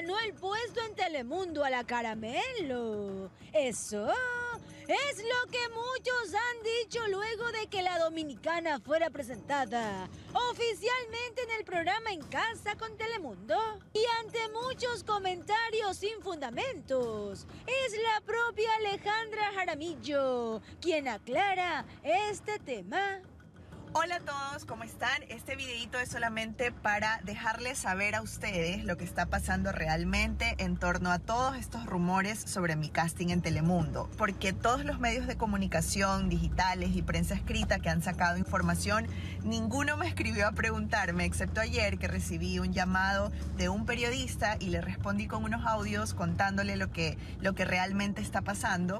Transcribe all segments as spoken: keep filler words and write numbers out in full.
ganó el puesto en Telemundo a la Caramelo. Eso es lo que muchos han dicho luego de que la dominicana fuera presentada oficialmente en el programa En Casa con Telemundo. Y ante muchos comentarios sin fundamentos, es la propia Alejandra Jaramillo quien aclara este tema. Hola a todos, ¿cómo están? Este videito es solamente para dejarles saber a ustedes lo que está pasando realmente en torno a todos estos rumores sobre mi casting en Telemundo, porque todos los medios de comunicación digitales y prensa escrita que han sacado información, ninguno me escribió a preguntarme, excepto ayer que recibí un llamado de un periodista y le respondí con unos audios contándole lo que, lo que realmente está pasando.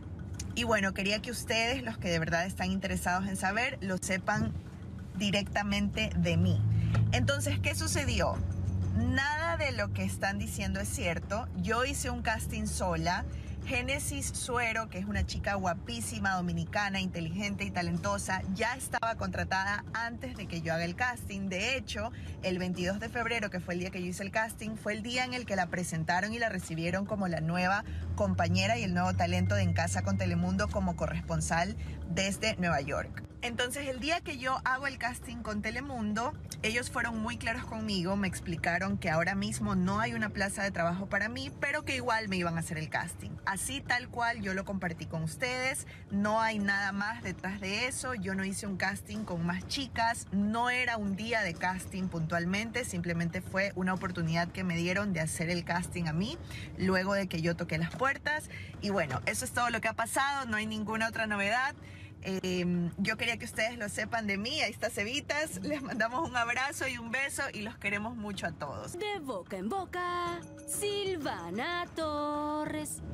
Y bueno, quería que ustedes, los que de verdad están interesados en saber, lo sepan directamente de mí. Entonces, ¿qué sucedió? Nada de lo que están diciendo es cierto. Yo hice un casting sola. Génesis Suero, que es una chica guapísima, dominicana, inteligente y talentosa, ya estaba contratada antes de que yo haga el casting. De hecho, el veintidós de febrero, que fue el día que yo hice el casting, fue el día en el que la presentaron y la recibieron como la nueva compañera y el nuevo talento de En Casa con Telemundo como corresponsal desde Nueva York. Entonces, el día que yo hago el casting con Telemundo, ellos fueron muy claros conmigo, me explicaron que ahora mismo no hay una plaza de trabajo para mí, pero que igual me iban a hacer el casting. Así tal cual yo lo compartí con ustedes, no hay nada más detrás de eso, yo no hice un casting con más chicas, no era un día de casting puntualmente, simplemente fue una oportunidad que me dieron de hacer el casting a mí, luego de que yo toqué las puertas. Y bueno, eso es todo lo que ha pasado, no hay ninguna otra novedad. Eh, yo quería que ustedes lo sepan de mí, ahí está Cevitas, les mandamos un abrazo y un beso y los queremos mucho a todos. De boca en boca, Silvana Torres.